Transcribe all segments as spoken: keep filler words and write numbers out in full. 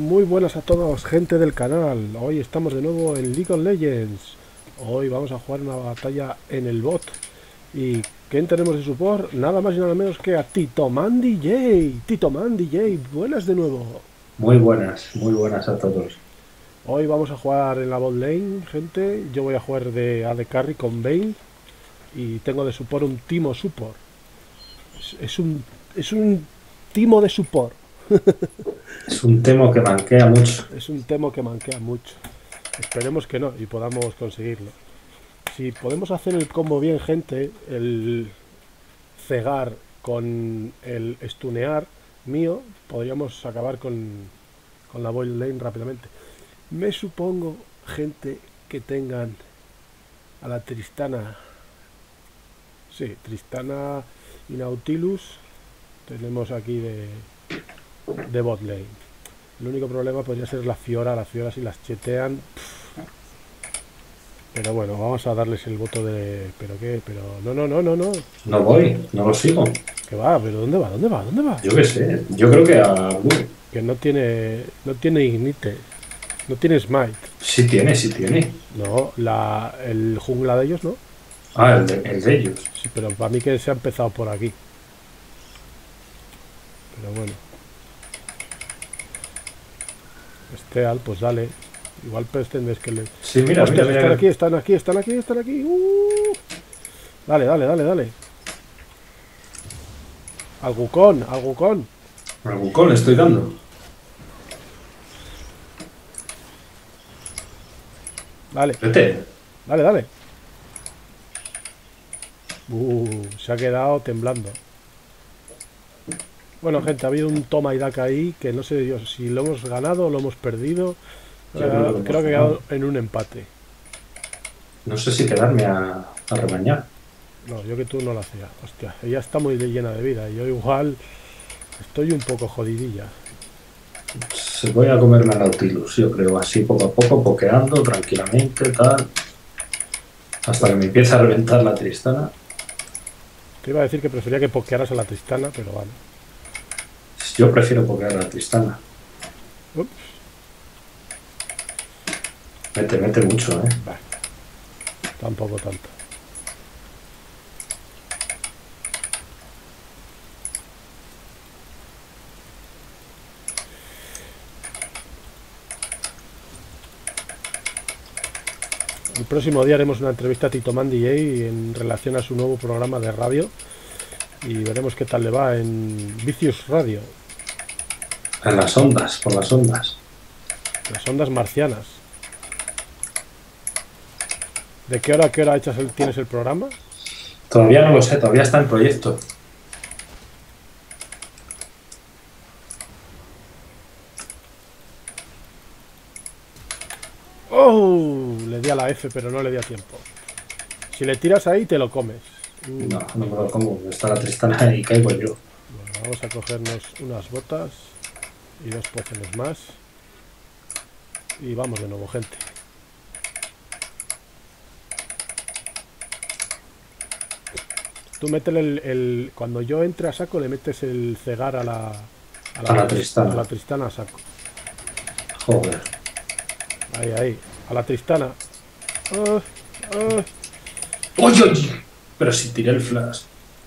Muy buenas a todos, gente del canal. Hoy estamos de nuevo en League of Legends. Hoy vamos a jugar una batalla en el bot. ¿Y quién tenemos de support? Nada más y nada menos que a Titoman D J. Titoman D J, buenas de nuevo. Muy buenas, muy buenas a todos. Hoy vamos a jugar en la bot lane, gente. Yo voy a jugar de A D Carry con Vayne. Y tengo de support un Timo support. Es, es un, es un Timo de support. Es un tema que manquea mucho. Es un Temo que manquea mucho. Esperemos que no y podamos conseguirlo. Si podemos hacer el combo bien, gente, el cegar con el stunear mío, podríamos acabar con, con la boil lane rápidamente. Me supongo, gente, que tengan a la Tristana. Sí, Tristana y Nautilus. Tenemos aquí de, de bot lane. El único problema podría ser la Fiora. La Fiora si las chetean. Pff. Pero bueno, vamos a darles el voto de... ¿Pero qué? Pero... No, no, no, no, no. No voy, no lo sigo. ¿Qué va? ¿Pero dónde va? ¿Dónde va? ¿Dónde va? Yo qué sé, yo creo que a Blue. Que no tiene... No tiene Ignite. No tiene Smite. Sí tiene, sí tiene. No, la, el jungla de ellos, ¿no? Ah, el de, el de ellos. Sí, pero para mí que se ha empezado por aquí. Pero bueno. Este al, pues dale. Igual pretendes que le... Sí, mira, mira, Hostias, están mira. aquí, están aquí, están aquí, están aquí. Uh. Dale, dale, dale, dale. Al Wukong, al Wukong. Al bucón le estoy dando. Dale, Vete. dale, dale. Uh, se ha quedado temblando. Bueno, gente, ha habido un toma y daca ahí que no sé yo si lo hemos ganado o lo hemos perdido. Yo creo que Eh, lo creo hemos que ha quedado ganado. en un empate. No sé si quedarme a, a rebañar. No, yo que tú no lo hacía. Hostia, ella está muy llena de vida y yo igual estoy un poco jodidilla. Se voy a comerme a Nautilus, yo creo, así poco a poco, pokeando tranquilamente, tal. Hasta que me empiece a reventar la Tristana. Te iba a decir que prefería que pokearas a la Tristana, pero vale. Yo prefiero pokear a la Tristana. Ups, Mete, mete mucho, ¿eh? bah, tampoco tanto. El próximo día haremos una entrevista a Tito Man D J en relación a su nuevo programa de radio y veremos qué tal le va en Vicious Radio, En las ondas, por las ondas. las ondas marcianas. ¿De qué hora a qué hora echas el, tienes el programa? Todavía no lo sé, todavía está en proyecto. ¡Oh! Le di a la F, pero no le di a tiempo. Si le tiras ahí, te lo comes. No, Uh, no me lo como. Está la Tristana y caigo yo. bueno, vamos a cogernos unas botas y dos pociones más. Y vamos de nuevo, gente. Tú métele el, el... Cuando yo entre a saco, le metes el cegar a la... A A la, la a la Tristana. Tristana a saco. Joder. Ahí, ahí. A la Tristana. Ah, ah. ¡Oye, oye! Pero si tiré el flash.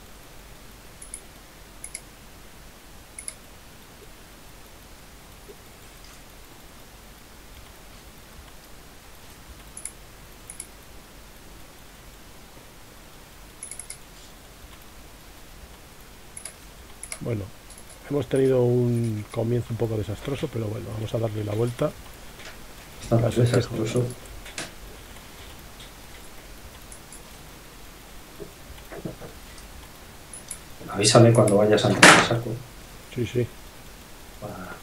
Bueno, hemos tenido un comienzo un poco desastroso, pero bueno, vamos a darle la vuelta. Está más Casi se joda. desastroso. Avísame cuando vayas a entrar al saco. Sí, sí. Para-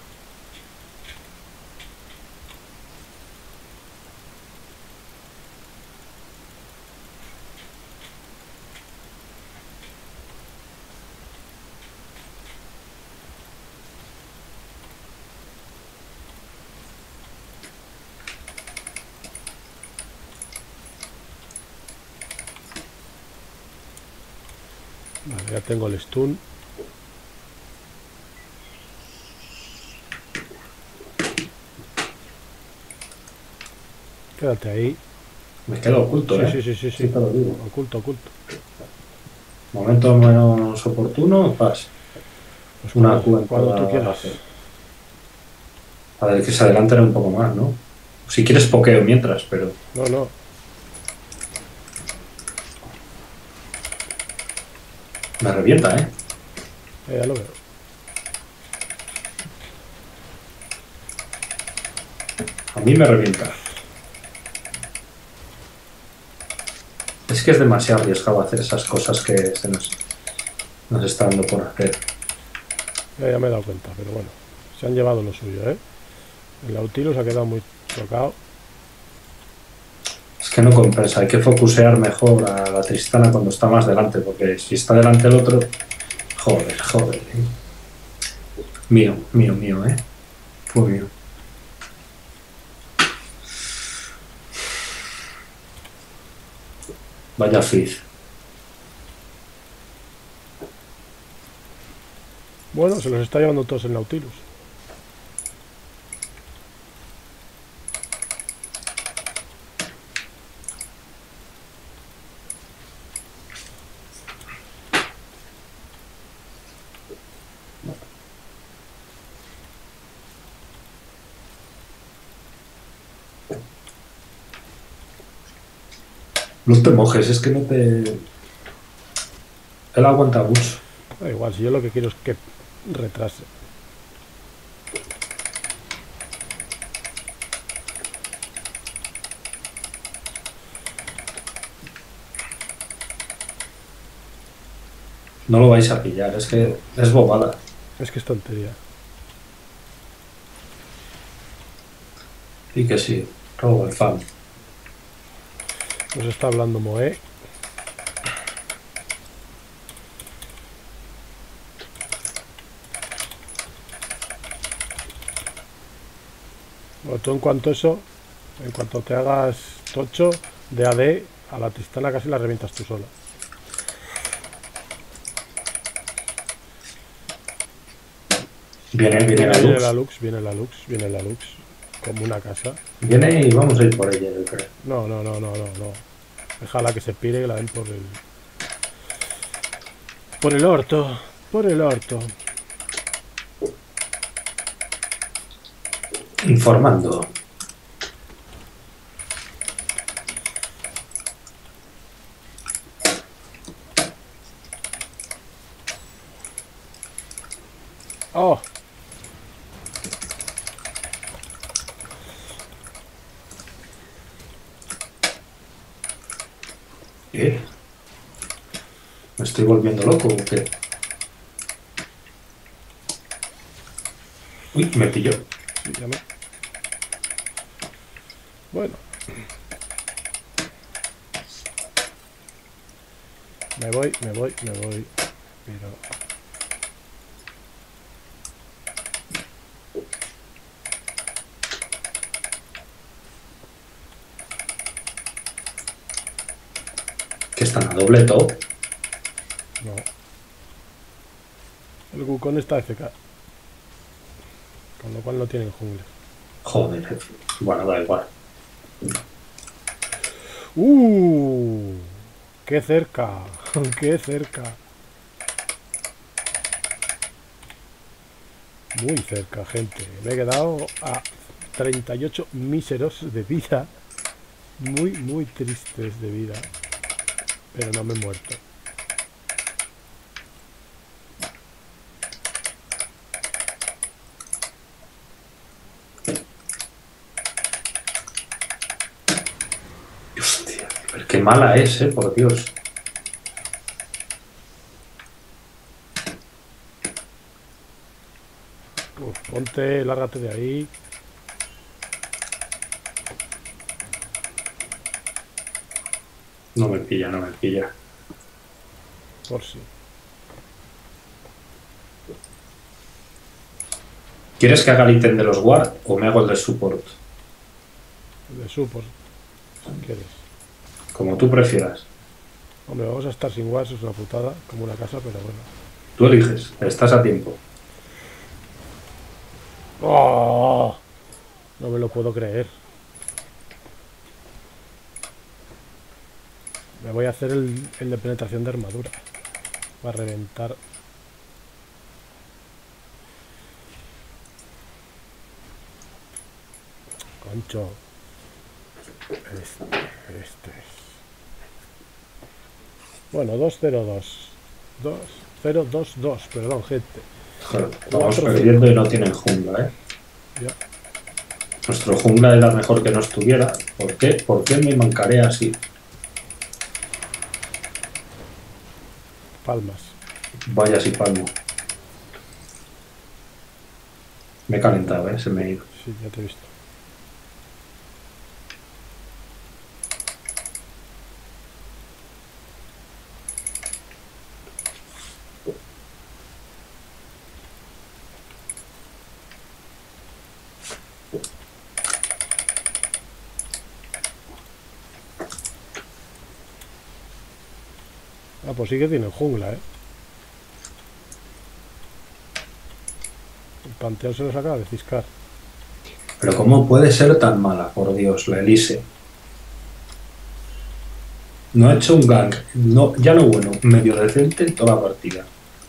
Vale, ya tengo el stun. Quédate ahí. Me quedo oculto, Sí, ¿eh? sí, sí, sí, sí. Sí te lo digo. Oculto, oculto. Momento menos oportuno, pas. Pues Una cuando, Q en cuando tú toda quieras. razón. Para que se adelanten un poco más, ¿no? Si quieres pokeo mientras, pero... No, no. Me revienta, ¿eh? Eh, ya lo veo. A mí me revienta. Es que es demasiado arriesgado hacer esas cosas que se nos, nos está dando por hacer. Ya, ya me he dado cuenta, pero bueno. Se han llevado lo suyo, ¿eh? El Nautilus ha quedado muy tocado. Es que no compensa, hay que focusear mejor a la Tristana cuando está más delante, porque si está delante el otro... Joder, joder. ¿eh? Mío, mío, mío, ¿eh? Fue mío. Vaya fizz. Bueno, se los está llevando todos el Nautilus. No te mojes, es que no te... Él aguanta mucho. Da igual, si yo lo que quiero es que retrase. No lo vais a pillar, es que es bobada. Es que es tontería. Y que sí, robo el fan. Nos está hablando Moe. Bueno, tú en cuanto a eso, en cuanto te hagas tocho de A D, a la Tristana casi la revientas tú sola. Viene, viene la Viene luz. la Lux, viene la Lux, viene la Lux. Como una casa. Viene y vamos a ir por ella, yo creo. No, no, no, no, no, no. Déjala que se pire y la den por el... Por el orto. Por el orto. Informando. ¡Oh! ¿Qué? ¿Me estoy volviendo loco o qué? Uy, me pilló. Sí, ya me... Bueno. Me voy, me voy, me voy. Pero... Que están a doble top. No. El Wukong está F K. Con lo cual no tienen jungla. Joder, bueno, da igual. ¡Uh! ¡Qué cerca! ¡Qué cerca! Muy cerca, gente. Me he quedado a treinta y ocho míseros de vida. Muy, muy tristes de vida. Pero no me he muerto. Hostia, pero qué mala es, eh, por Dios. Uf, ponte, lárgate de ahí. No me pilla, no me pilla. Por si. ¿Quieres que haga el ítem de los ward o me hago el de support? De support. Si quieres. Como tú prefieras. Hombre, vamos a estar sin wars, es una putada, como una casa, pero bueno. Tú eliges, estás a tiempo. ¡Oh! No me lo puedo creer. Me voy a hacer el, el de penetración de armadura. Va a reventar. Concho. Este, este es. Bueno, dos cero dos. dos cero dos dos, perdón, gente. Joder, vamos perdiendo y no tienen jungla, ¿eh? Ya. Nuestro jungla era mejor que no estuviera. ¿Por qué? ¿Por qué me mancaré así? Palmas. Vaya si palmo. Me he calentado, ¿eh? Se me ha ido. Sí, ya te he visto. Ah, pues sí que tienen jungla, ¿eh? El panteón se nos acaba de ciscar. Pero ¿cómo puede ser tan mala? Por Dios, la Elise. No ha hecho un gank, no, ya no bueno, medio decente en toda la partida.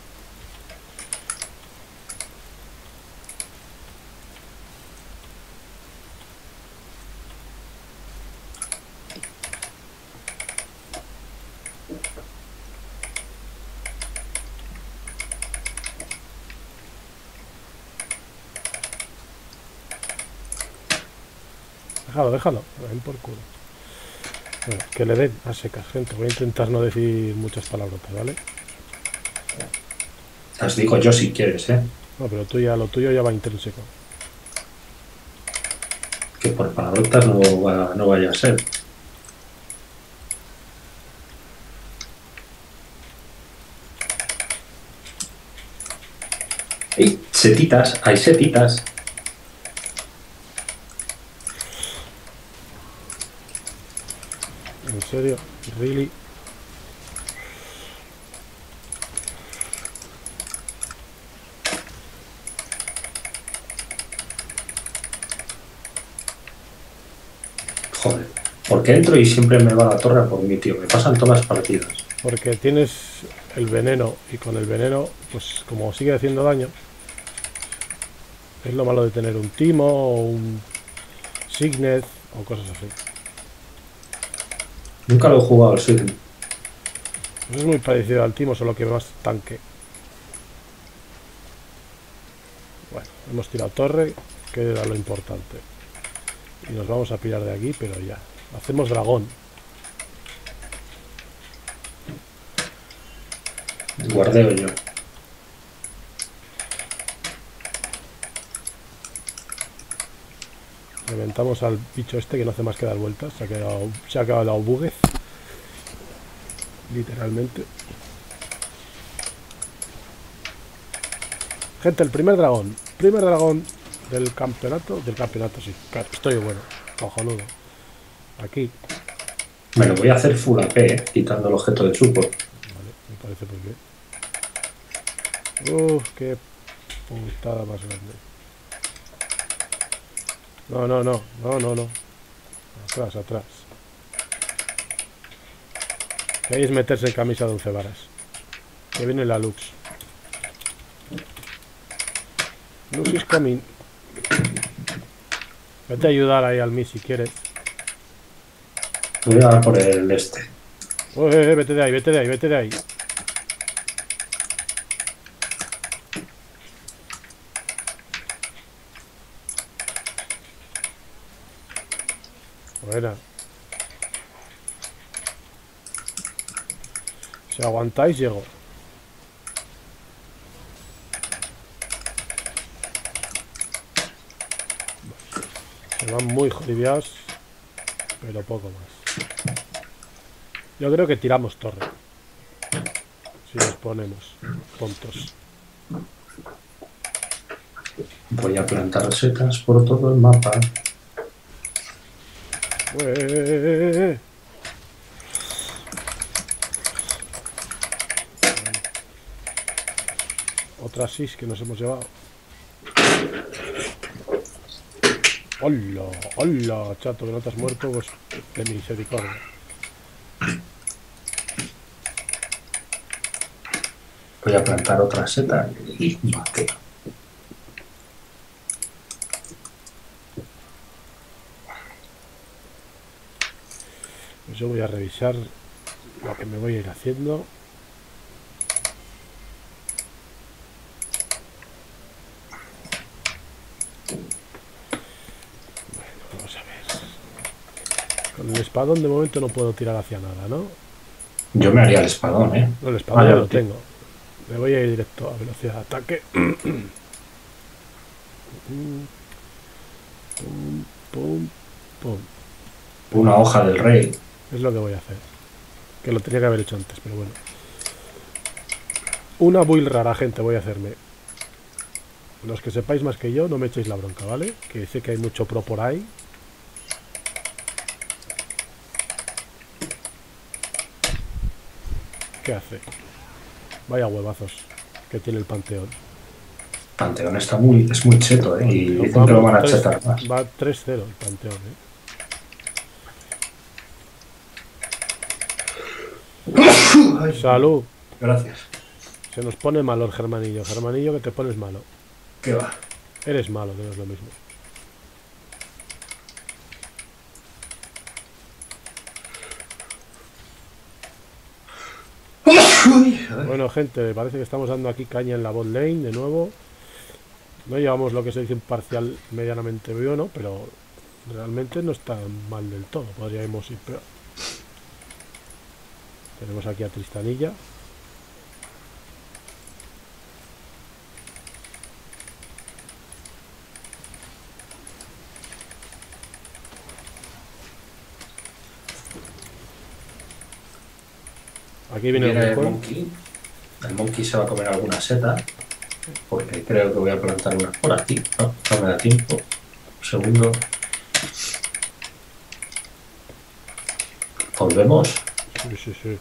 Déjalo, déjalo. Ven por culo. Bueno, que le den a secas, gente. Voy a intentar no decir muchas palabrotas, ¿vale? Las digo yo si quieres, ¿eh? No, pero tú ya, lo tuyo ya va intrínseco. Que por palabrotas no, va, no vaya a ser. ¡Ey! Setitas, hay setitas. En serio, really. Joder, ¿por qué entro y siempre me va la torre a por mí, tío? Me pasan todas las partidas. Porque tienes el veneno y con el veneno, pues como sigue haciendo daño, es lo malo de tener un timo o un signet o cosas así. Nunca lo he jugado al signet. Pues es muy parecido al timo, solo que más tanque. Bueno, hemos tirado torre, que era lo importante. Y nos vamos a pirar de aquí, pero ya. Hacemos dragón. Guardeo yo. Reventamos al bicho este que no hace más que dar vueltas. Se ha quedado, se ha acabado buguez. Literalmente. Gente, el primer dragón. Primer dragón del campeonato. Del campeonato, sí. Estoy bueno. Cojonudo. Aquí. Me lo voy a hacer full A P, ¿eh? Quitando el objeto de support. Vale, me parece muy bien. Uff, qué putada más grande. No, no, no, no, no, no. Atrás, atrás. Que ahí es meterse en camisa de once varas. Que viene la Lux. Lux is coming. Vete a ayudar ahí al Mi si quieres. Voy a dar por el este. Oh, eh, eh, vete de ahí, vete de ahí, vete de ahí. Buena. Si aguantáis, llego. Se van muy jodidos, pero poco más. Yo creo que tiramos torre. Si nos ponemos tontos. Voy a plantar setas por todo el mapa. Ué. Otra sis que nos hemos llevado. ¡Hola! ¡Hola! Chato, que no te has muerto, pues de misericordia. Voy a plantar otra seta y un vaquero. Pues yo voy a revisar lo que me voy a ir haciendo. Bueno, vamos a ver. Con el espadón de momento no puedo tirar hacia nada, ¿no? Yo me haría el espadón, ¿eh? No, el espadón Vale, ya lo tío. tengo. Me voy a ir directo a velocidad de ataque. Pum, pum, pum. Una hoja del rey. Es lo que voy a hacer. Que lo tenía que haber hecho antes, pero bueno. Una build rara, gente, voy a hacerme. Los que sepáis más que yo, no me echéis la bronca, ¿vale? Que sé que hay mucho pro por ahí. ¿Qué hace? Vaya huevazos que tiene el Panteón. Panteón está muy, es muy cheto, ¿eh? Y Panteón, dicen que lo van a tres, chetar más. va tres cero el Panteón, ¿eh? Salud. Gracias. Se nos pone malo el Germanillo. Germanillo, que te pones malo. ¿Qué va? Eres malo, que no es lo mismo. Bueno, gente, parece que estamos dando aquí caña en la bot lane de nuevo. No llevamos lo que se dice un parcial medianamente bueno, pero realmente no está mal del todo. Podríamos ir peor. Tenemos aquí a Tristanilla. Aquí viene, Viene el el Wukong. monkey. El monkey se va a comer alguna seta. Porque creo que voy a plantar unas por aquí. No, no me da tiempo. Un segundo. Volvemos. Sí, sí, sí.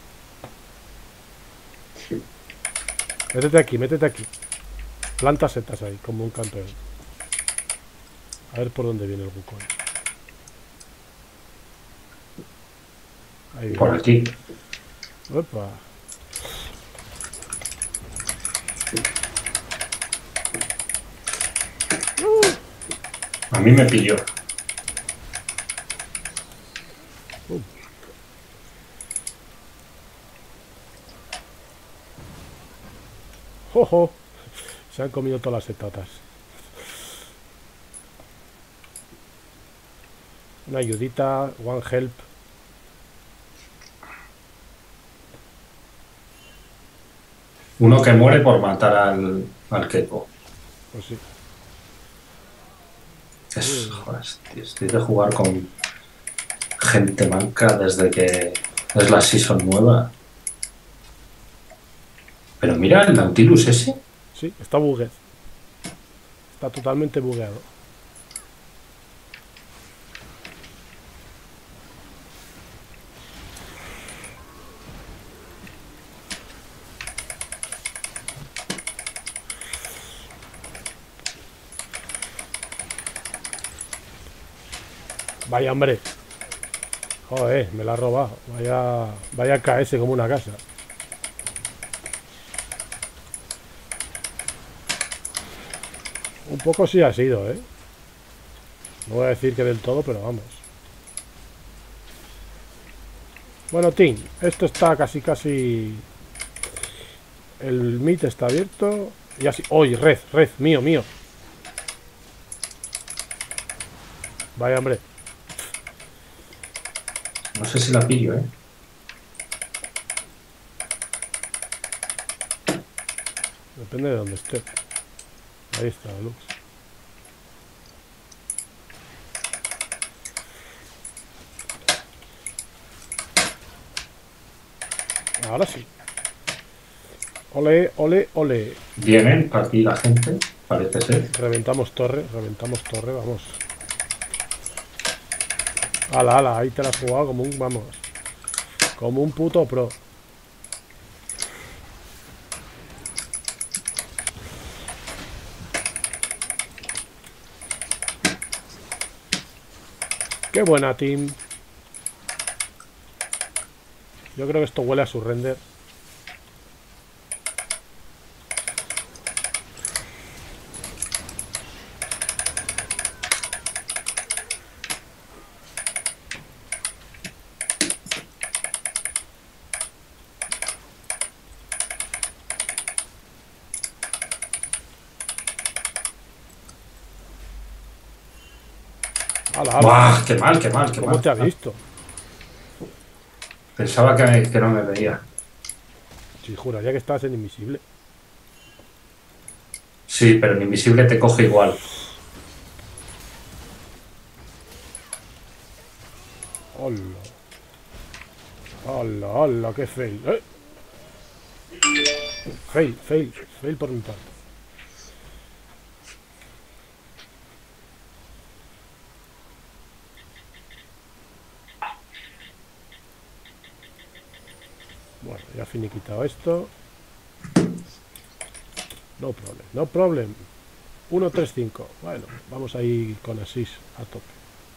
Métete aquí, métete aquí. Planta setas ahí, como un campeón. A ver por dónde viene el Wukong. Ahí viene. Por aquí. Opa. A mí me pilló. Uh. ¡Ojo! Se han comido todas las setatas. Una ayudita, one help. Uno que muere por matar al, al Keiko. Pues sí. Es, joder, tío, estoy de jugar con gente manca desde que es la season nueva. Pero mira el Nautilus ese. Sí, está bugueado. Está totalmente bugueado. Vaya, hombre. Joder, me la ha robado. Vaya, vaya K S como una casa. Un poco sí ha sido, ¿eh? No voy a decir que del todo, pero vamos. Bueno, Tim, esto está casi, casi... El meet está abierto. Y así... ¡Oye, red, red! ¡Mío, mío! Vaya, hombre. No sé si la pillo, ¿eh? Depende de dónde esté. Ahí está, Lux. Ahora sí. Ole, ole, ole. Vienen aquí la gente, parece ser. Reventamos torre, reventamos torre, vamos. Ala, ala, ahí te la has jugado como un, vamos. Como un puto pro. Qué buena, team. Yo creo que esto huele a su render. ¡Hala, hala! ¡Buah! ¡Qué mal, qué mal, qué ¿Cómo mal! te ha visto? Pensaba que, que no me veía. Sí, juraría que estás en invisible. Sí, pero el invisible te coge igual. ¡Hala! ¡Hala, hala! ¡Qué fail! ¡Eh! Fail, fail, fail por mi parte. Bueno, ya finiquitado esto. No problem, no problem. uno tres cinco. Bueno, vamos ahí con Asís a tope.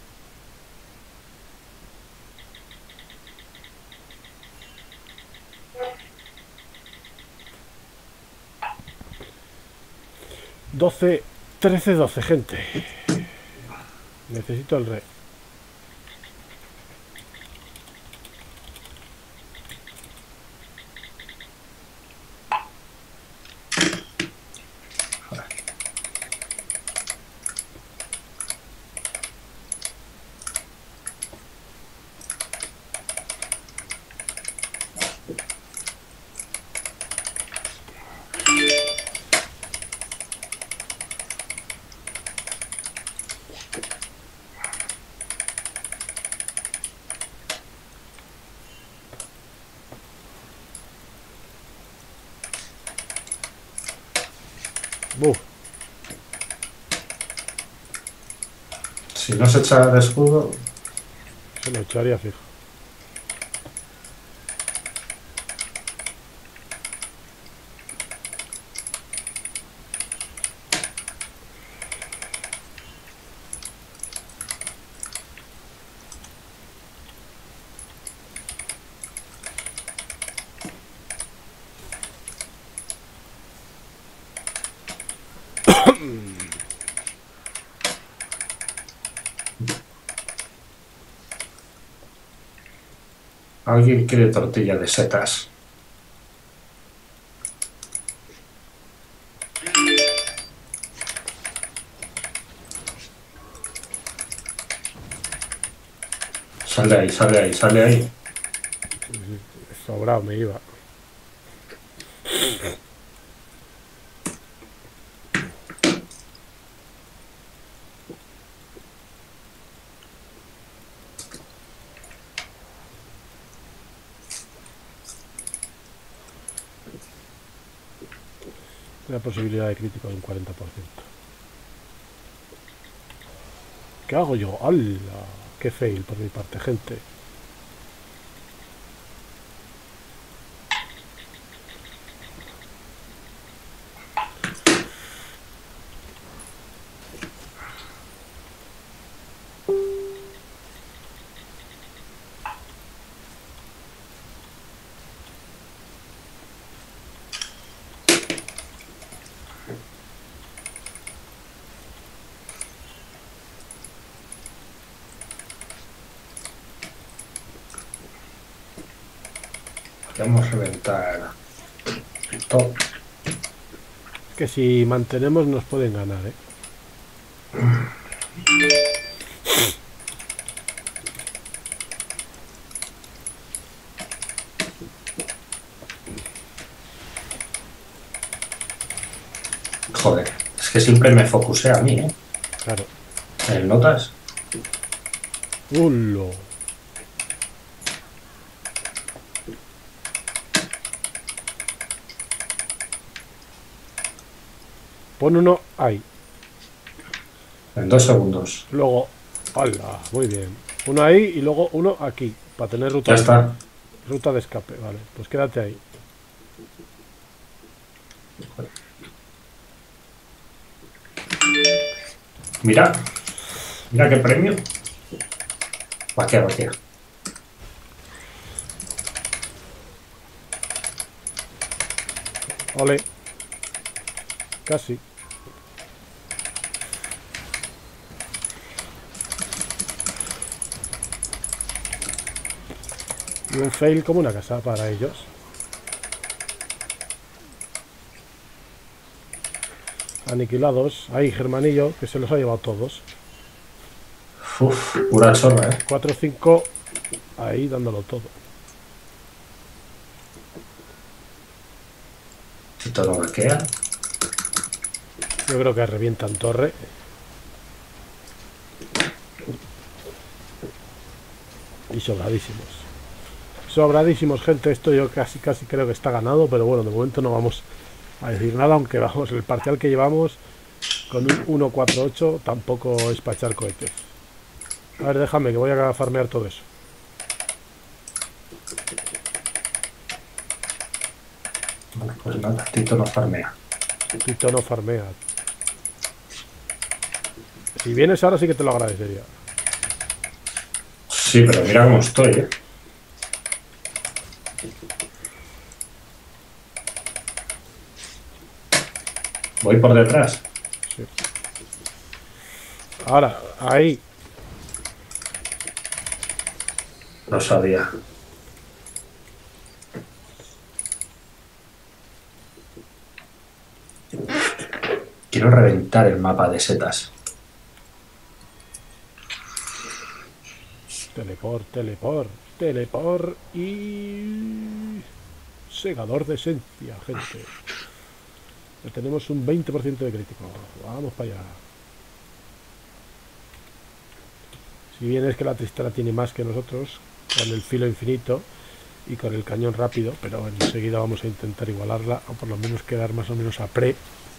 doce, trece, doce, gente. Necesito el rey. Buf. Si no se echa de escudo... Se lo echaría fijo. Alguien quiere tortilla de setas. Sale ahí, sale ahí, sale ahí. Sobrado me iba. Una posibilidad de crítico de un cuarenta por ciento. ¿Qué hago yo? ¡Hala! ¡Qué fail por mi parte, gente! Vamos a reventar todo. Que si mantenemos nos pueden ganar, ¿eh? Joder, es que siempre me focusé a mí, ¿eh? Claro. ¿En notas? ¡Hulo! Pon uno ahí. En dos segundos. Luego, ¡hala! Muy bien. Uno ahí y luego uno aquí. Para tener ruta, Ya de, está. ruta de escape. Vale, pues quédate ahí. Mira. Mira qué premio. Vaquea, vaquea. Ole. Casi. Y un fail como una casa para ellos. Aniquilados. Ahí, Germanillo, que se los ha llevado todos. Uf, pura chorra, ¿eh? cuatro cinco, ahí dándolo todo. Tito no vaquea. Yo creo que revientan torre. Y sobradísimos. Sobradísimos, gente. Esto yo casi casi creo que está ganado, pero bueno, de momento no vamos a decir nada, aunque vamos, el parcial que llevamos con un uno cuatro ocho tampoco es para echar cohetes. A ver, déjame que voy a farmear todo eso. Vale, pues nada, Tito no farmea. Tito no farmea. Si vienes ahora sí que te lo agradecería. Sí, pero mira cómo estoy, ¿eh? Voy por detrás. Sí. Ahora, ahí. No sabía. Quiero reventar el mapa de setas. Teleport, teleport, teleport y... Segador de esencia, gente. Ya tenemos un veinte por ciento de crítico. Vamos para allá. Si bien es que la Tristana tiene más que nosotros, con el filo infinito y con el cañón rápido, pero enseguida vamos a intentar igualarla, o por lo menos quedar más o menos a pre.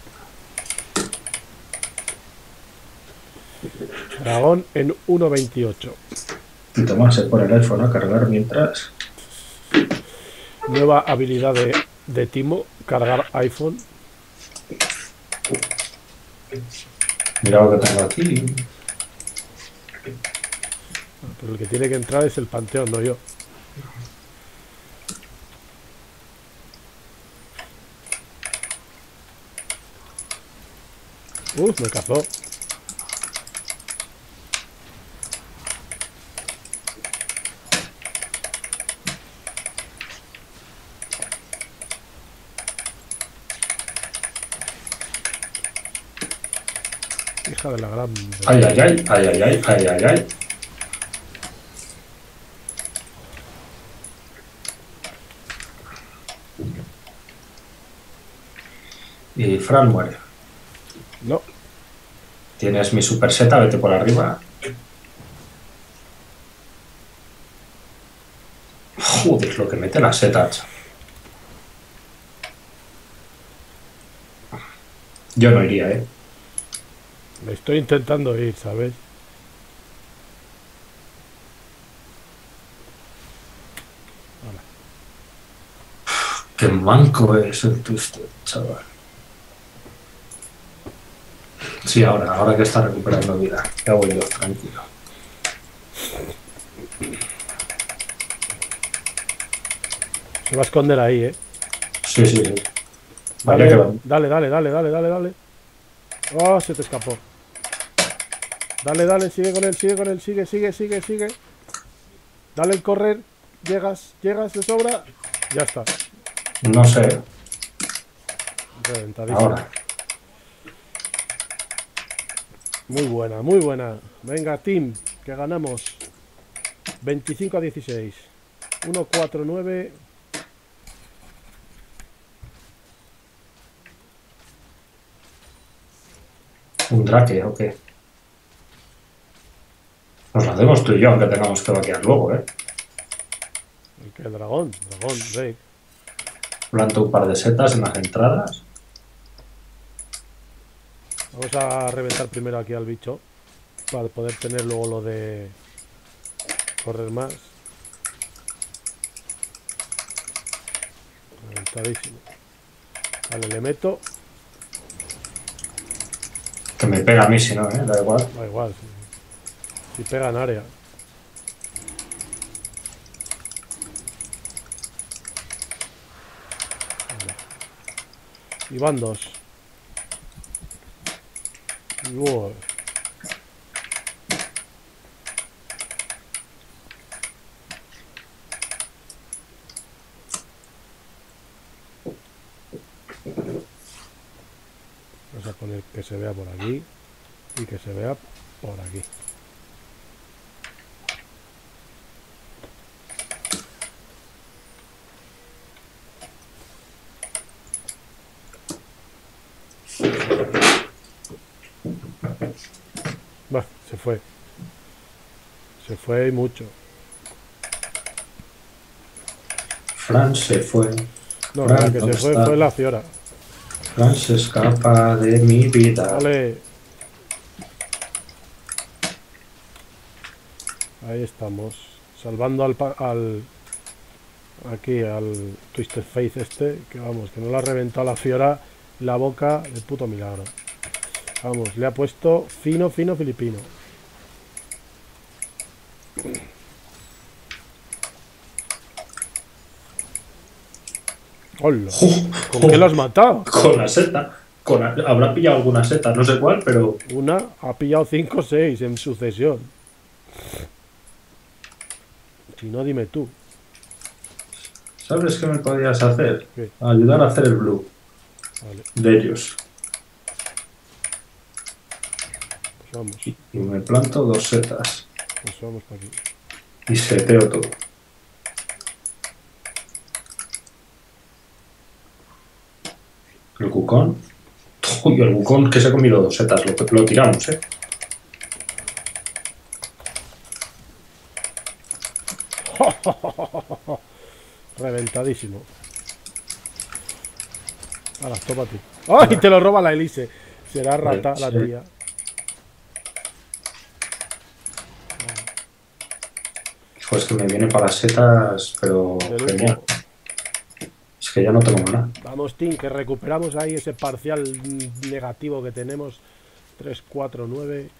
Dragón en uno veintiocho. Y Tomás se pone el iPhone a cargar mientras... Nueva habilidad de, de Timo, cargar iPhone. Mira lo que tengo aquí. Pero el que tiene que entrar es el Panteón, no yo. Uf, me cazó. Hija de la gran... Ay, ay, ay, ay, ay, ay, ay, ay, ay. Y Fran muere. No, Tienes mi super seta, vete por arriba. Joder, lo que mete la seta. Yo no iría, ¿eh? me estoy intentando ir, ¿sabes? Hola. Qué manco es el Twister, chaval. Sí, ahora, ahora que está recuperando vida. Ya voy yo, tranquilo. Se va a esconder ahí, ¿eh? Sí, sí, sí. Vaya Dale, que va. dale, dale, dale, dale, dale, dale. Oh, se te escapó. Dale, dale, sigue con él, sigue con él, sigue, sigue, sigue, sigue. Dale el correr. Llegas, llegas de sobra. Ya está. No sé. Reventadísimo. Ahora. Muy buena, muy buena. Venga, team, que ganamos. veinticinco a dieciséis. uno cuatro nueve. ¿Un drake o qué? Nos lo hacemos tú y yo, aunque tengamos que vaquear luego, ¿eh? ¿Qué dragón? Dragón, Drake. Planto un par de setas en las entradas. Vamos a reventar primero aquí al bicho para poder tener luego lo de correr más. Reventadísimo. Vale, le meto. Que me pega a mí si no, ¿eh? Da igual. Da igual. Si, si pega en área. Vale. Y van dos. Wow. Vamos a poner que se vea por aquí y que se vea por aquí. Se fue. Se fue y mucho. Fran se fue. No, Fran, la que se ¿dónde fue está? fue la Fiora. Fran se escapa de mi vida. Vale. Ahí estamos. Salvando al, pa- al... Aquí, al Twisted Faith este. Que vamos, que no le ha reventado la Fiora la boca de puto milagro. Vamos, le ha puesto fino, fino filipino. ¡Hola! ¿Con qué lo has matado? Con la seta. Con la- Habrá pillado alguna seta, no sé cuál, pero Una ha pillado cinco o seis en sucesión. Si no, dime tú. ¿sabes qué me podías hacer? ¿Qué? Ayudar a hacer el blue Vale, de ellos. pues vamos. Y y me planto dos setas. Pues vamos para aquí. Y seteo todo. El cucón. Uy, el bucón que se ha comido dos setas, lo, lo tiramos, ¿eh? Reventadísimo. Ahora, tópate. ¡Ay! Te lo roba la Elise. Será rata la Sí. tía. Pues que me viene para las setas, pero De genial. lujo. Es que ya no tengo nada. Vamos, Tim, que recuperamos ahí ese parcial mm, negativo que tenemos. tres, cuatro, nueve.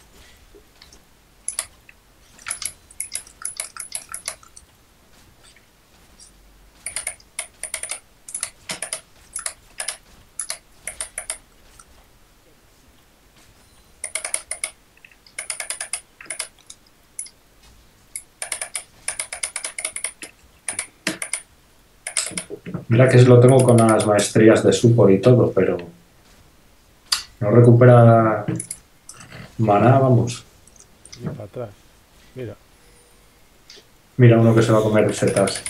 Mira que lo tengo con las maestrías de support y todo, pero no recupera maná, vamos. Ni para atrás. Mira. Mira uno que se va a comer setas.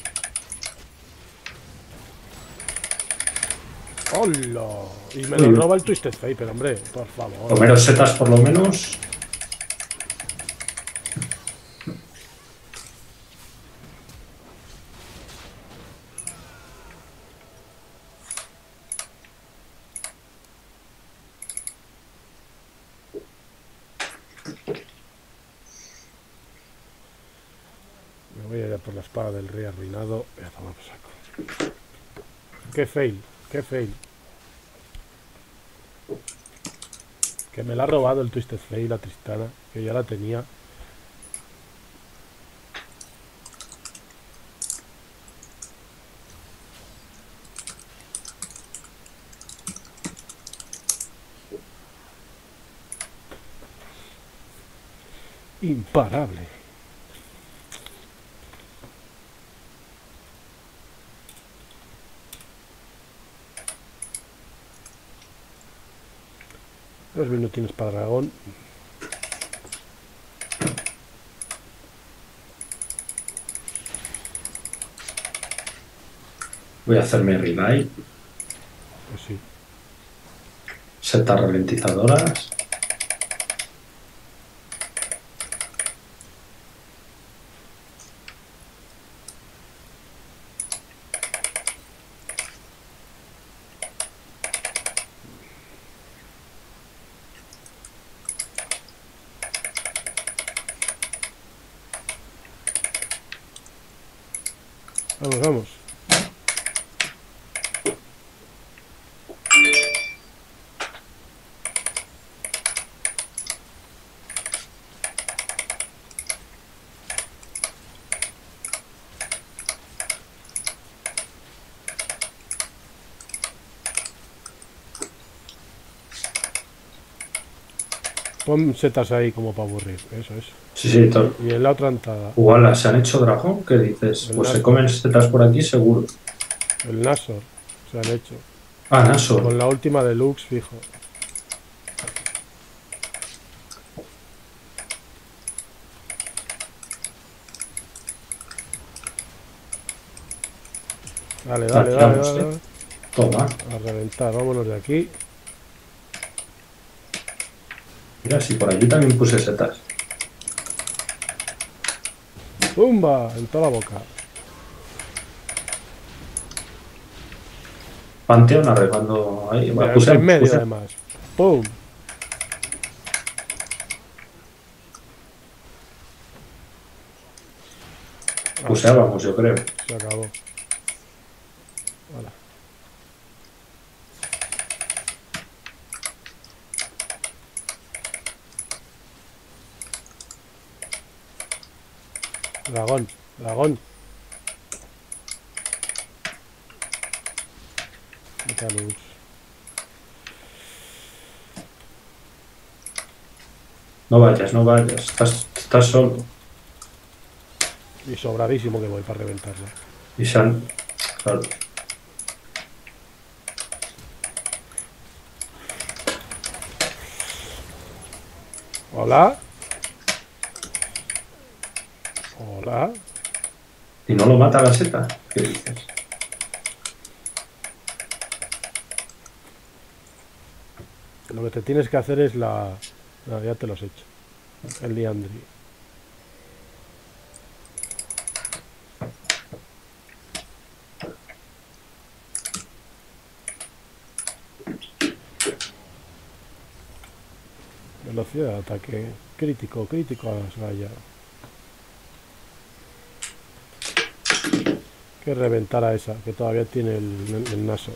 ¡Hola! Y me lo Uy. roba el Twisted Fate, pero hombre, por favor. Comeros setas por lo menos. Me voy a ir a por la espada del rey arruinado. Ya tomamos saco. ¡Qué fail! ¡Qué fail! Que me la ha robado el Twisted Fate, la Tristana, que ya la tenía. Imparable. Dos minutines para dragón. Voy a hacerme revive. Pues sí. Setas ralentizadoras. Vamos, vamos. Pon setas ahí como para aburrir, eso es. Sí, sí, todo. Y en la otra entrada, Igual, ¿se han hecho dragón? ¿Qué dices? El Pues se Nasor. comen setas por aquí seguro. el Nasor se han hecho. Ah, Naso. Con la última deluxe, fijo. Dale, dale, dale, tiramos, dale, eh. dale. Toma. A reventar, vámonos de aquí. Mira, si por allí también puse setas. ¡Pumba! En toda la boca. Panteón arreglando ahí. Bueno, Mira, puse, en medio puse, además. ¡Pum! puseábamos, yo creo. Se acabó. Hola. Dragón, dragón. Mucha luz. No vayas, no vayas. Estás, estás solo. Y sobradísimo que voy para reventarla. Y se han... Claro. Hola. Hola. ¿Y no lo mata la seta? ¿Qué dices? Lo que te tienes que hacer es la... No, ya te los he hecho. El liandri. Velocidad de ataque. Crítico, crítico a las gallas. Que reventar a esa, que todavía tiene el, el, el naso.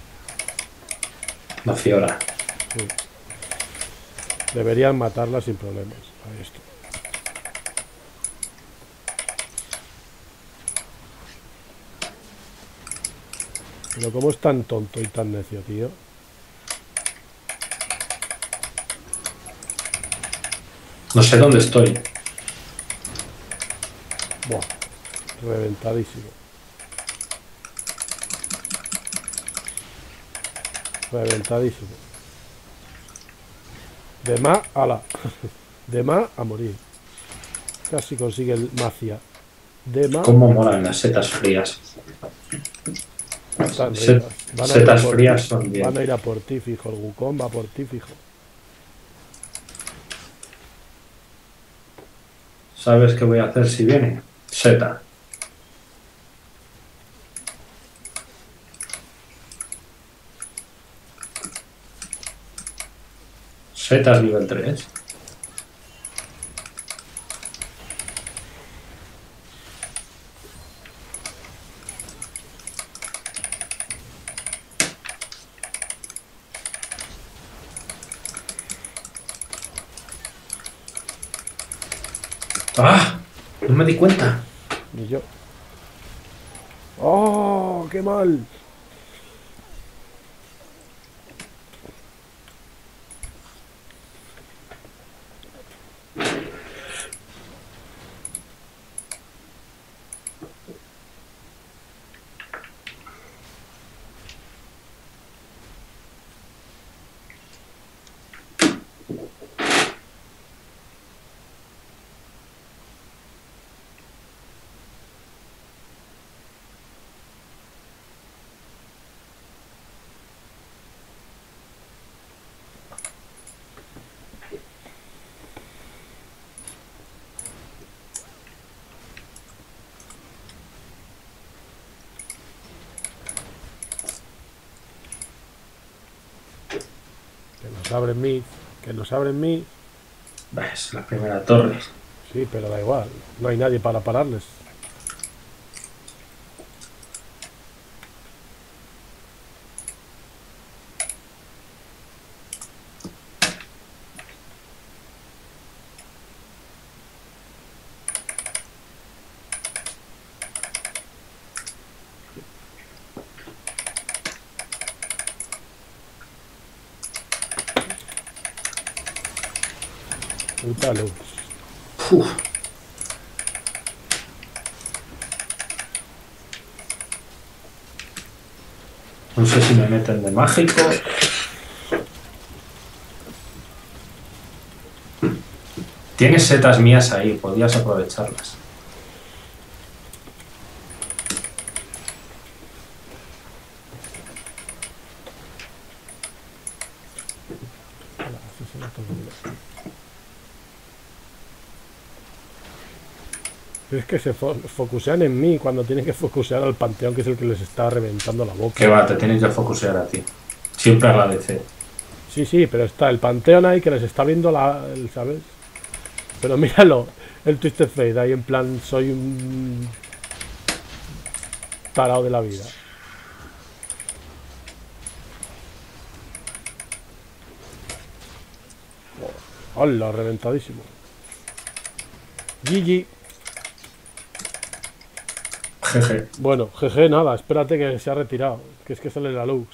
La fiora. Sí. Deberían matarla sin problemas. Ahí está. Pero como es tan tonto y tan necio, tío. No sé dónde estoy. Buah. Reventadísimo. Reventadísimo. De más, ala. De más a morir. Casi consigue el macia. De más. ¿Cómo molan las setas frías? Están Set- ricas. Van a ir a setas por frías ti. son bien. Van a ir a por ti, fijo. El Wukong va por ti, fijo. ¿Sabes qué voy a hacer si viene? Seta. Setas nivel tres. ¡Ah! No me di cuenta. Ni yo. ¡Oh! ¡Qué mal! Que nos abren mí. Que nos abren mí. Es la primera torre. Sí, pero da igual. No hay nadie para pararles. Puta luz. Uf. No sé si me meten de mágico. Tienes setas mías ahí, podías aprovecharlas. Hola, así se nota bien. Pero es que se fo focusean en mí cuando tienen que focusear al Panteón, que es el que les está reventando la boca. Que va, te tienes que focusear a ti. Siempre agradecer. Sí, sí, pero está el Panteón ahí que les está viendo la... El, ¿sabes? Pero míralo, el Twisted Fate ahí en plan, soy un... tarao de la vida. ¡Hola! Reventadísimo. G G. Jeje. Bueno, jeje, nada, espérate que se ha retirado. Que es que sale la Lux.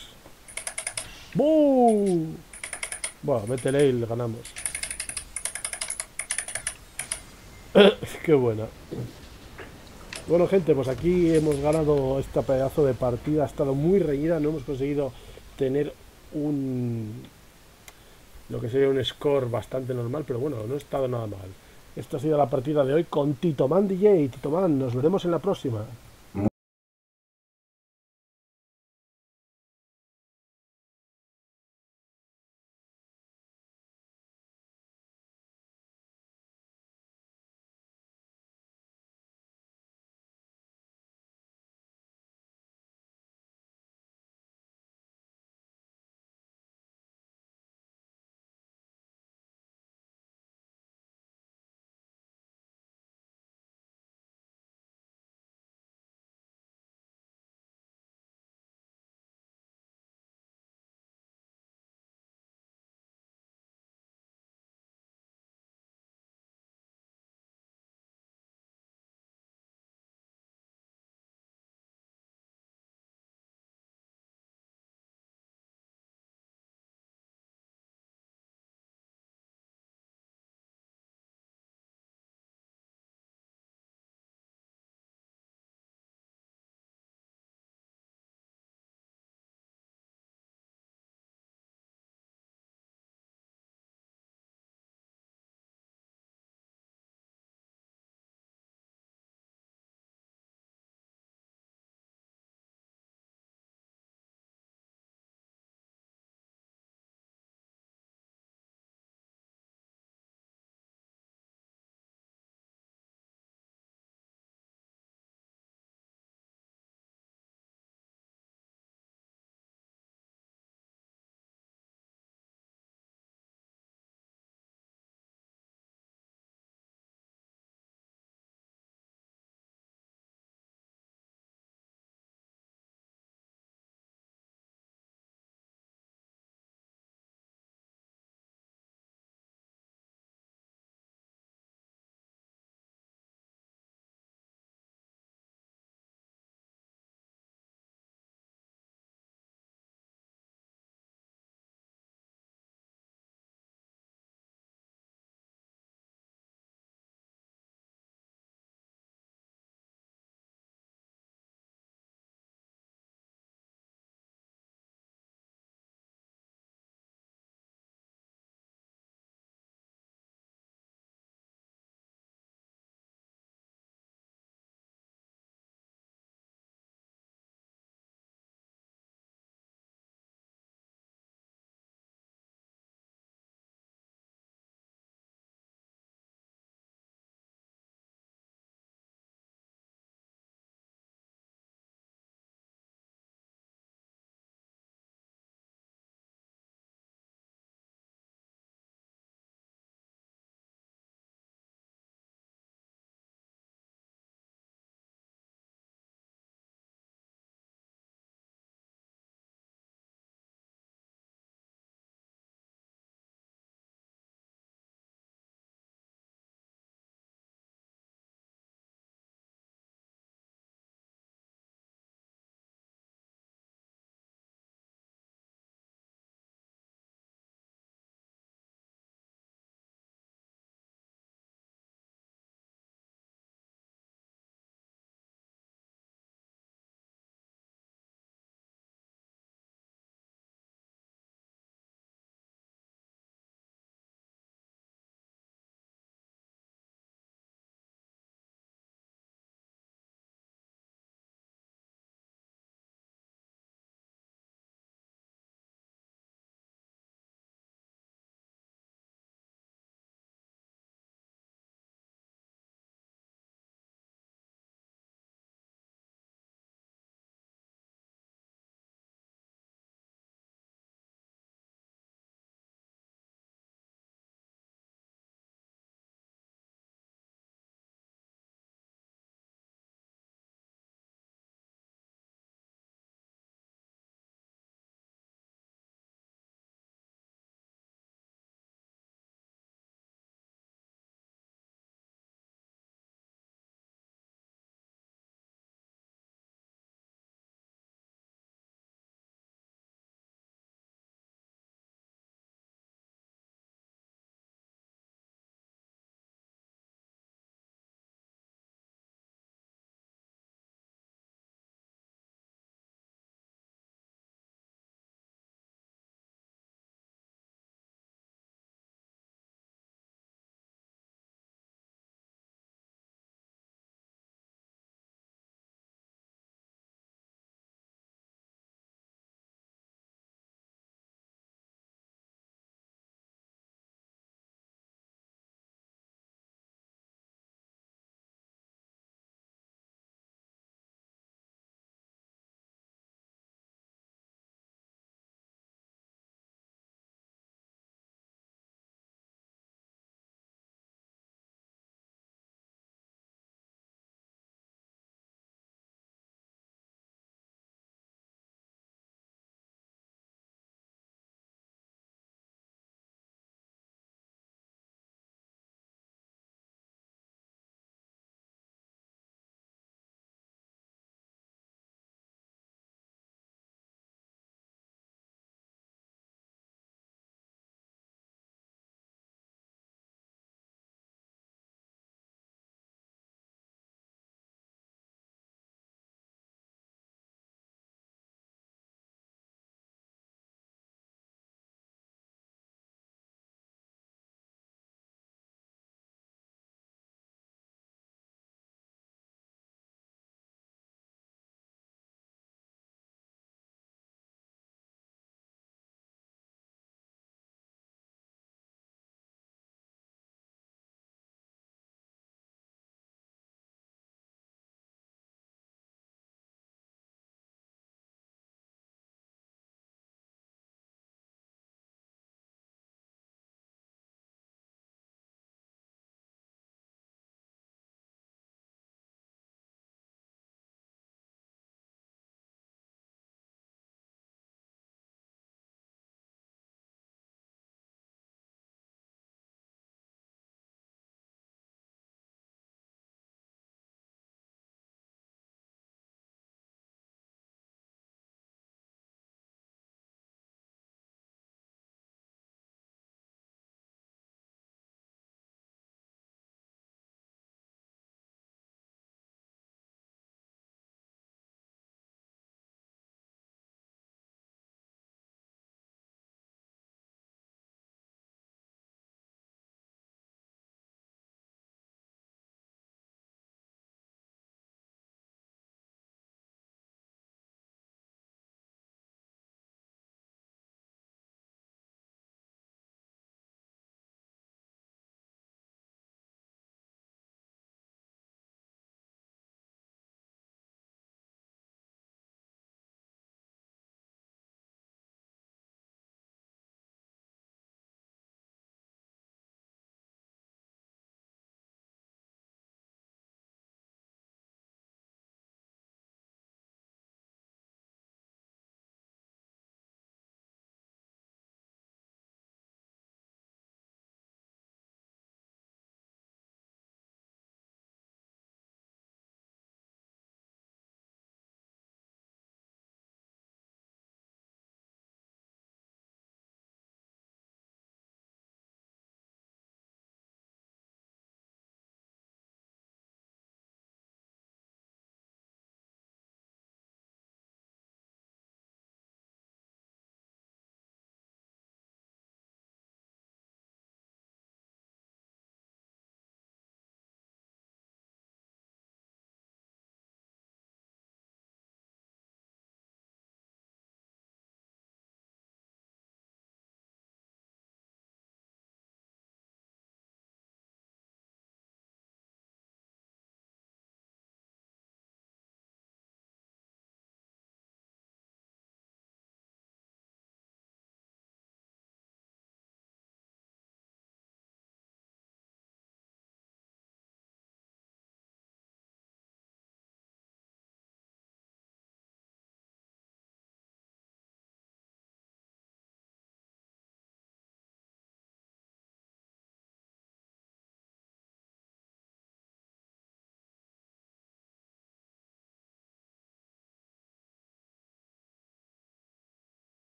¡Buu! Bueno, métele y le ganamos. Qué buena. Bueno, gente, pues aquí hemos ganado este pedazo de partida. Ha estado muy reñida. No hemos conseguido tener un... lo que sería un score bastante normal, pero bueno, no ha estado nada mal. Esta ha sido la partida de hoy con Titoman D J. Titoman, nos veremos en la próxima.